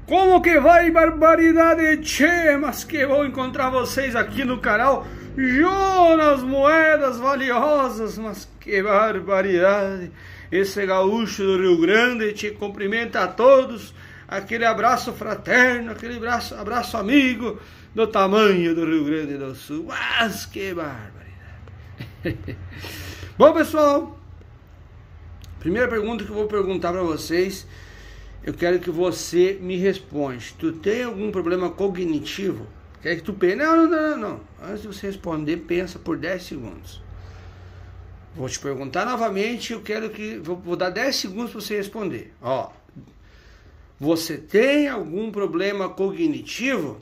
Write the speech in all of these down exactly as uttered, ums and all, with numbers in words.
Como que vai, barbaridade, tchê? Mas que vou encontrar vocês aqui no canal Jonas Moedas Valiosas. Mas que barbaridade. Esse gaúcho do Rio Grande te cumprimenta a todos. Aquele abraço fraterno, aquele abraço, abraço amigo do tamanho do Rio Grande do Sul. Mas que barbaridade. Bom, pessoal, primeira pergunta que eu vou perguntar para vocês, eu quero que você me responda. Tu tem algum problema cognitivo? Quer que tu pense? Não, não, não, não. Antes de você responder, pensa por dez segundos. Vou te perguntar novamente, eu quero que... Vou, vou dar dez segundos para você responder. Ó, você tem algum problema cognitivo?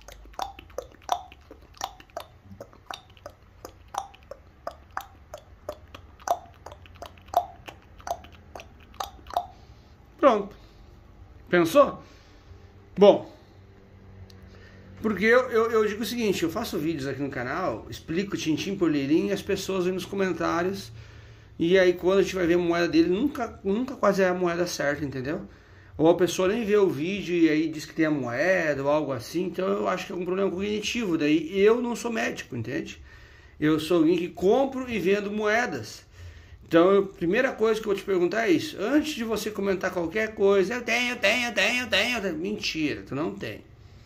Pronto. Pensou? Bom, porque eu, eu, eu digo o seguinte, eu faço vídeos aqui no canal, explico tintim por leirinho e as pessoas vêm nos comentários, e aí quando a gente vai ver a moeda dele, nunca, nunca quase é a moeda certa, entendeu? Ou a pessoa nem vê o vídeo e aí diz que tem a moeda ou algo assim, então eu acho que é um problema cognitivo, daí eu não sou médico, entende? Eu sou alguém que compro e vendo moedas. Então, a primeira coisa que eu vou te perguntar é isso. Antes de você comentar qualquer coisa, eu tenho, eu tenho, eu tenho, eu tenho, eu tenho. Mentira, tu não tem.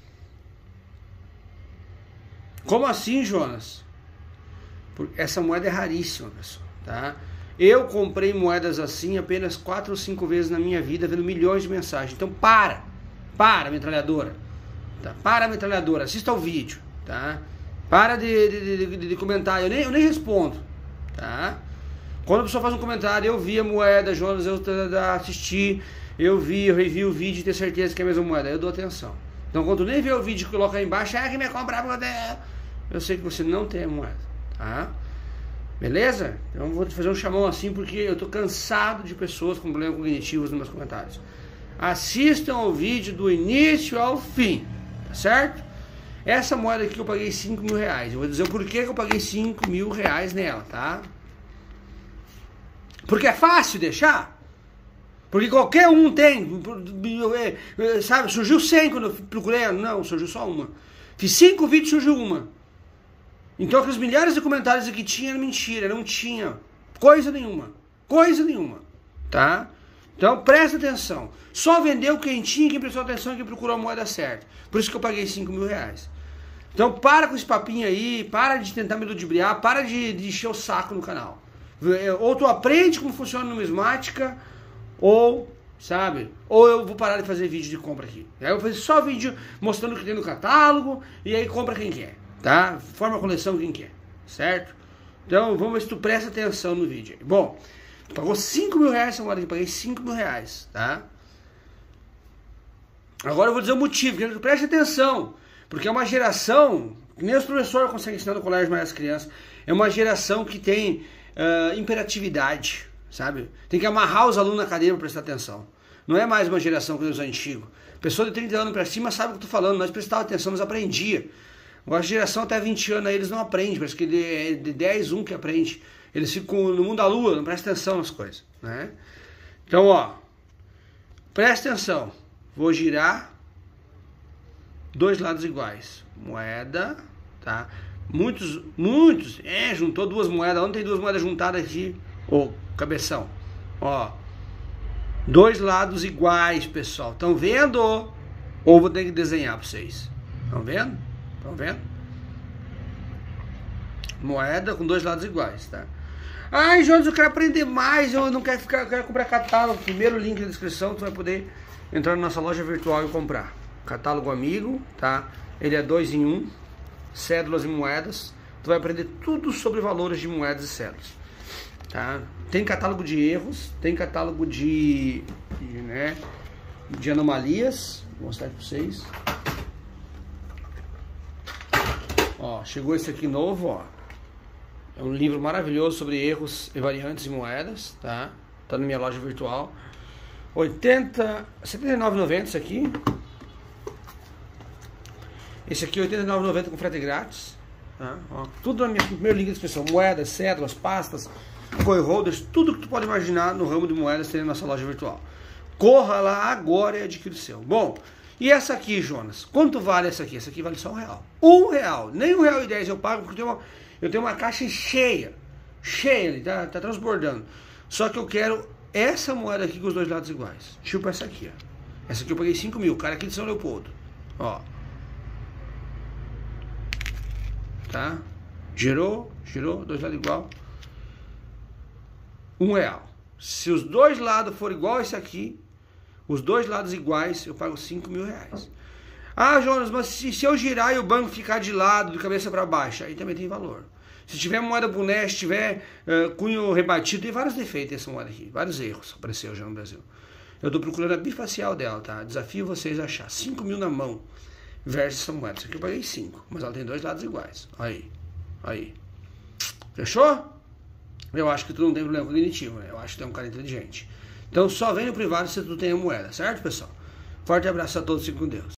Como assim, Jonas? Porque essa moeda é raríssima, pessoal, tá? Eu comprei moedas assim apenas quatro ou cinco vezes na minha vida, vendo milhões de mensagens. Então, para, para, metralhadora. Tá? Para, metralhadora, assista ao vídeo, tá? Para de, de, de, de comentar, eu nem, eu nem respondo, tá? Quando a pessoa faz um comentário, eu vi a moeda, Jonas, eu assisti, eu vi, eu revi o vídeo e tenho certeza que é a mesma moeda, eu dou atenção. Então, quando tu nem vê o vídeo e coloca aí embaixo, é que me comprar, eu sei que você não tem a moeda, tá? Beleza? Então, eu vou te fazer um chamão assim, porque eu tô cansado de pessoas com problemas cognitivos nos meus comentários. Assistam o vídeo do início ao fim, tá certo? Essa moeda aqui eu paguei cinco mil reais, eu vou dizer o porquê que eu paguei cinco mil reais nela, tá? Porque é fácil deixar. Porque qualquer um tem. Sabe, surgiu cem quando eu procurei. Não, surgiu só uma. Fiz cinco vídeos, surgiu uma. Então aqueles milhares de comentários que tinha era mentira. Não tinha coisa nenhuma. Coisa nenhuma. Tá? Então presta atenção. Só vendeu quem tinha, quem prestou atenção e quem procurou a moeda certa. Por isso que eu paguei cinco mil reais. Então para com esse papinho aí. Para de tentar me ludibriar. Para de, de encher o saco no canal. Ou tu aprende como funciona a numismática, ou, sabe, ou eu vou parar de fazer vídeo de compra aqui. Aí eu vou fazer só vídeo mostrando o que tem no catálogo, e aí compra quem quer, tá? Forma a coleção quem quer, certo? Então vamos ver se tu presta atenção no vídeo. Bom, tu pagou cinco mil reais essa moeda aqui, paguei cinco mil reais, tá? Agora eu vou dizer o motivo, quero que tu preste atenção, porque é uma geração, que nem os professores conseguem ensinar no colégio mais as crianças, é uma geração que tem... Uh, imperatividade, sabe? Tem que amarrar os alunos na cadeira para prestar atenção. Não é mais uma geração que os antigos. Pessoa de trinta anos para cima sabe o que eu tô falando. Nós prestava atenção, nós aprendia. Agora a geração até vinte anos aí, eles não aprendem. Parece que é de dez, um que aprende. Eles ficam no mundo da lua, não prestam atenção nas coisas, né? Então, ó, presta atenção. Vou girar dois lados iguais. Moeda, tá? Muitos, muitos, é, juntou duas moedas. Onde tem duas moedas juntadas aqui? Ô, cabeção. Ó, dois lados iguais, pessoal. Estão vendo? Ou vou ter que desenhar para vocês? Estão vendo? Estão vendo? Moeda com dois lados iguais, tá? Ai, Jonas, eu quero aprender mais. Eu não quero ficar, eu quero comprar catálogo. Primeiro link na descrição, tu vai poder entrar na nossa loja virtual e comprar. Catálogo amigo, tá? Ele é dois em um. Cédulas e moedas, tu vai aprender tudo sobre valores de moedas e cédulas, tá? Tem catálogo de erros, tem catálogo de, de, né, de anomalias, vou mostrar para vocês. Ó, chegou esse aqui novo, ó. É um livro maravilhoso sobre erros e variantes de moedas, tá? Tá na minha loja virtual. oitenta, setenta e nove reais e noventa centavos isso aqui. Esse aqui é oitenta e nove reais e noventa centavos com frete grátis, tá? Ó, tudo no meu primeiro link de descrição. Moedas, cédulas, pastas, coin holders, tudo que tu pode imaginar no ramo de moedas tem na nossa loja virtual. Corra lá agora e adquira o seu. Bom, E essa aqui, Jonas? Quanto vale essa aqui? Essa aqui vale só um real. Um real. Nem um real e dez eu pago, porque eu tenho uma, eu tenho uma caixa cheia. Cheia ali, tá, tá transbordando. Só que eu quero essa moeda aqui com os dois lados iguais. Tipo essa aqui, ó. Essa aqui eu paguei cinco mil, cara aqui de São Leopoldo. Ó. Tá? Girou, girou, dois lados igual. Um real. Se os dois lados forem igual a esse aqui, os dois lados iguais, eu pago cinco mil reais. Ah, Jonas, mas se, se eu girar e o banco ficar de lado, de cabeça para baixo, aí também tem valor. Se tiver moeda boné, se tiver uh, cunho rebatido, tem vários defeitos essa moeda aqui, vários erros apareceu já no Brasil. Eu estou procurando a bifacial dela, tá? Desafio vocês a achar. cinco mil na mão versus essa moeda. Isso aqui eu paguei cinco, mas ela tem dois lados iguais. Aí, aí. Fechou? Eu acho que tu não tem problema cognitivo, né? Eu acho que tu é um cara inteligente. Então só vem no privado se tu tem a moeda, certo, pessoal? Forte abraço a todos e com Deus.